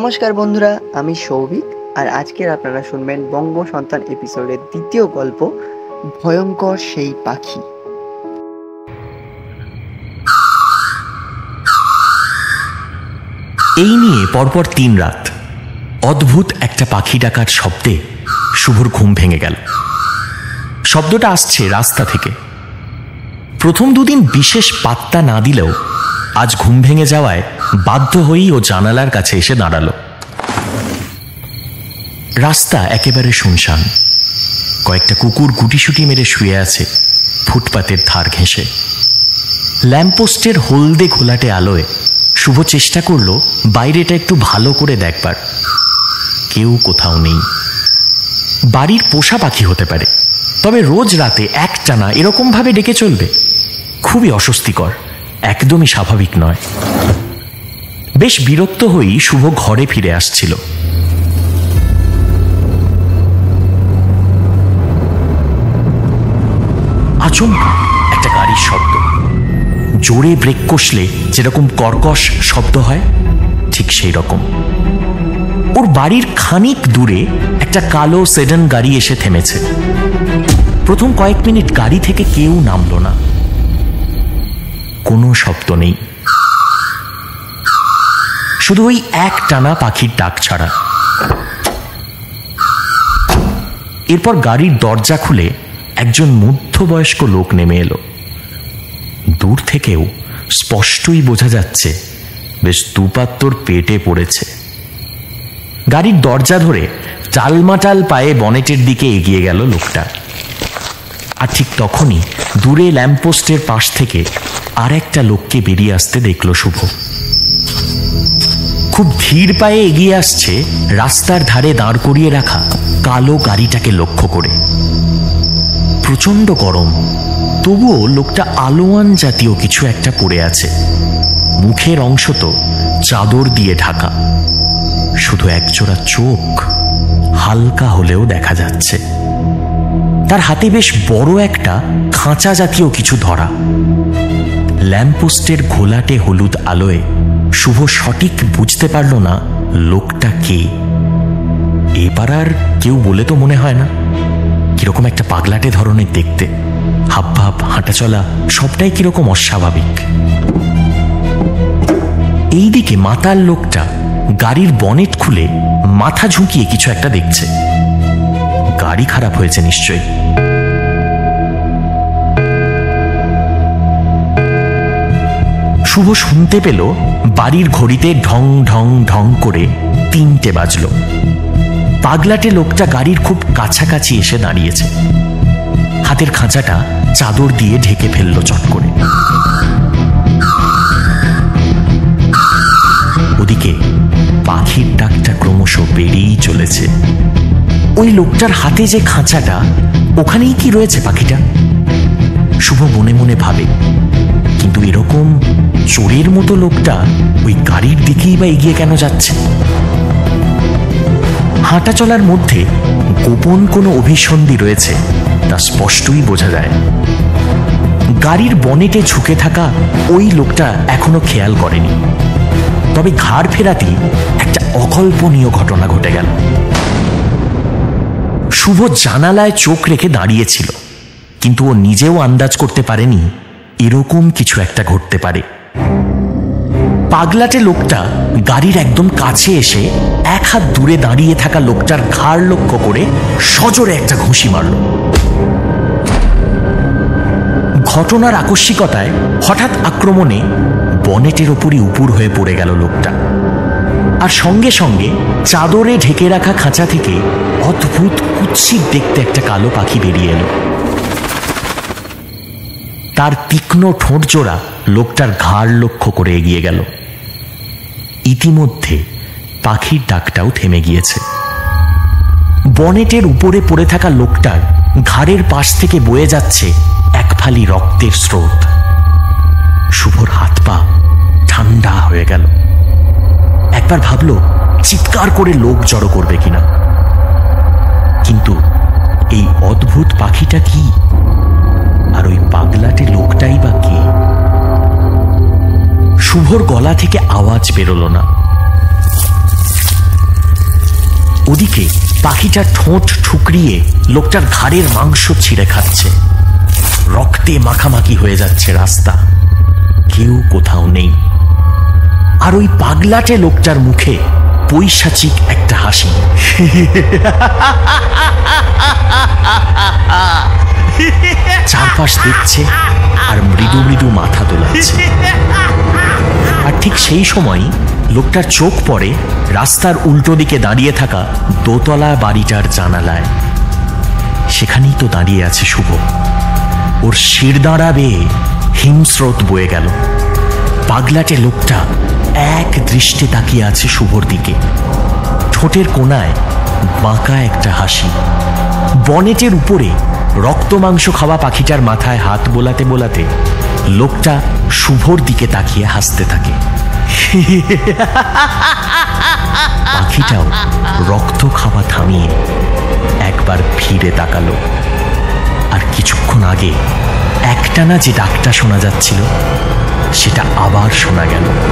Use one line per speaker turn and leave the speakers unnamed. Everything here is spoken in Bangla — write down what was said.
নমস্কার বন্ধুরা, আমি সৌভিক। আর আজকের আপনারা শুনবেন বঙ্গ সন্তান এপিসোডের দ্বিতীয় গল্প, ভয়ঙ্কর সেই পাখি।
এই নিয়ে পরপর 3 রাত অদ্ভুত একটা পাখি ডাকার শব্দে শুভর ঘুম ভেঙে গেল। শব্দটা আসছে রাস্তা থেকে। প্রথম 2 দিন বিশেষ পাত্তা না দিলেও আজ ঘুম ভেঙে যাওয়ায় বাধ্য হয়েই ও জানালার কাছে এসে দাঁড়ালো। রাস্তা একেবারে শুনশান। কয়েকটা কুকুর গুটিসুটি মেরে শুয়ে আছে ফুটপাতের ধার ঘেঁষে। ল্যাম্পপোস্টের হলদে ঘোলাটে আলোয় শুভ চেষ্টা করলো বাইরেটা একটু ভালো করে দেখবার। কেউ কোথাও নেই। বাড়ির পোষা পাখি হতে পারে, তবে রোজ রাতে একটানা এরকম ভাবে ডেকে চলবে? খুবই অস্বস্তিকর, একদমই স্বাভাবিক নয়। বেশ বিরক্ত হয়েই শুভ ঘরে ফিরে আসছিল। আচমকা একটা গাড়ির শব্দ। জোরে ব্রেক কষলে যেরকম কর্কশ শব্দ হয়, ঠিক সেই রকম। ওর বাড়ির খানিক দূরে একটা কালো সেডান গাড়ি এসে থেমেছে। প্রথম কয়েক মিনিট গাড়ি থেকে কেউ নামল না। কোনো শব্দ নেই, শুধু ওই এক টানা পাখির ডাক ছাড়া। এরপর গাড়ির দরজা খুলে একজন মধ্যবয়স্ক লোক নেমে এলো। দূর থেকেও স্পষ্টই বোঝা যাচ্ছে বেশ দুপাত্তর পেটে পড়েছে। গাড়ির দরজা ধরে টালমাটাল পায়ে বনেটের দিকে এগিয়ে গেল লোকটা। আর ঠিক তখনই দূরে ল্যাম্পপোস্টের পাশ থেকে আর একটা লোককে বেরিয়ে আসতে দেখল শুভ। খুব ধীর পায়ে এগিয়ে আসছে রাস্তার ধারে দাঁড় করিয়ে রাখা কালো গাড়িটাকে লক্ষ্য করে। প্রচন্ড গরম, তবুও লোকটা আলোয়ান জাতীয় কিছু একটা পরে আছে। মুখের অংশ তো চাদর দিয়ে ঢাকা, শুধু একজোড়া চোখ হালকা হলেও দেখা যাচ্ছে। তার হাতে বেশ বড় একটা খাঁচা জাতীয় কিছু ধরা। ল্যাম্পপোস্টের ঘোলাটে হলুদ আলোয় শুভ সঠিক বুঝতে পারল না লোকটা কে। এ পাড়ার কেউ বলে তো মনে হয় না। কিরকম একটা পাগলাটে ধরনের দেখতে, হাবভাব, হাঁটাচলা সবটাই কিরকম অস্বাভাবিক। এইদিকে মাতাল লোকটা গাড়ির বনেট খুলে মাথা ঝুঁকিয়ে কিছু একটা দেখছে। গাড়ি খারাপ হয়েছে নিশ্চয়ই। শুভ শুনতে পেল বাড়ির ঘড়িতে ঢং ঢং ঢং করে 3টে বাজল। পাগলাটে লোকটা গাড়ির খুব কাছাকাছি এসে দাঁড়িয়েছে। হাতের খাঁচাটা চাদর দিয়ে ঢেকে ফেলল চট করে। ওদিকে পাখির ডাকটা ক্রমশ বেড়েই চলেছে। ওই লোকটার হাতে যে খাঁচাটা, ওখানেই কি রয়েছে পাখিটা? শুভ মনে মনে ভাবে, কিন্তু এরকম চোরের মতো লোকটা ওই গাড়ির দিকেই বা এগিয়ে কেন যাচ্ছে? হাঁটা চলার মধ্যে গোপন কোনো অভিসন্ধি রয়েছে তা স্পষ্টই বোঝা যায়। গাড়ির বনেটে ঝুঁকে থাকা ওই লোকটা এখনো খেয়াল করেনি, তবে ঘাড় ফেরাতেই একটা অকল্পনীয় ঘটনা ঘটে গেল। শুভ জানালায় চোখ রেখে দাঁড়িয়েছিল, কিন্তু ও নিজেও আন্দাজ করতে পারেনি এরকম কিছু একটা ঘটতে পারে। পাগলাটে লোকটা গাড়ির একদম কাছে এসে 1 হাত দূরে দাঁড়িয়ে থাকা লোকটার ঘাড় লক্ষ্য করে সজোরে একটা ঘুষি মারল। ঘটনার আকস্মিকতায় হঠাৎ আক্রমণে বনেটের ওপরই উপুর হয়ে পড়ে গেল লোকটা। আর সঙ্গে সঙ্গে চাদরে ঢেকে রাখা খাঁচা থেকে অদ্ভুত কুৎসিত দেখতে একটা কালো পাখি বেরিয়ে এলো। তার তীক্ষ্ণ ঠোঁট জোড়া লোকটার ঘাড় লক্ষ্য করে এগিয়ে গেল। ইতিমধ্যে পাখির ডাকটাও থেমে গিয়েছে। বনেটের উপরে পড়ে থাকা লোকটার ঘাড়ের পাশ থেকে বয়ে যাচ্ছে এক ফালি রক্তের স্রোত। শুভর হাত পা ঠান্ডা হয়ে গেল। একবার ভাবল চিৎকার করে লোক জড়ো করবে কিনা, কিন্তু এই অদ্ভুত পাখিটা কি, আর ওই পাগলাটে লোকটাই বা কে? শুভর গলা থেকে আওয়াজ বেরোল না। ওদিকে পাখিটা ঠোঁট ঠুকরিয়ে লোকটার ঘাড়ের মাংস ছিঁড়ে খাচ্ছে। রক্তে মাখামাখি হয়ে যাচ্ছে রাস্তা, কেউ কোথাও নেই। আর ওই পাগলাটে লোকটার মুখে পৈশাচিক একটা হাসি। চারপাশ দেখছে আর মৃদু মৃদু মাথা দোলাচ্ছে। আর ঠিক সেই সময় লোকটার চোখ পড়ে রাস্তার উল্টো দিকে দাঁড়িয়ে থাকা দোতলা বাড়িটার জানালায়। সেখানেই তো দাঁড়িয়ে আছে শুভ। ওর শিরদাঁড়া বেয়ে হিমস্রোত বয়ে গেল। পাগলাটে লোকটা এক দৃষ্টে তাকিয়ে আছে শুভর দিকে। ঠোঁটের কোণায় বাঁকা একটা হাসি। বনেটের উপরে রক্ত মাংস খাওয়া পাখিটার মাথায় হাত বোলাতে বোলাতে লোকটা শুভর দিকে তাকিয়ে হাসতে থাকে। পাখিটাও রক্ত খাওয়া থামিয়ে একবার ফিরে তাকালো। আর কিছুক্ষণ আগে একটানা যে ডাকটা শোনা যাচ্ছিল সেটা আবার শোনা গেল।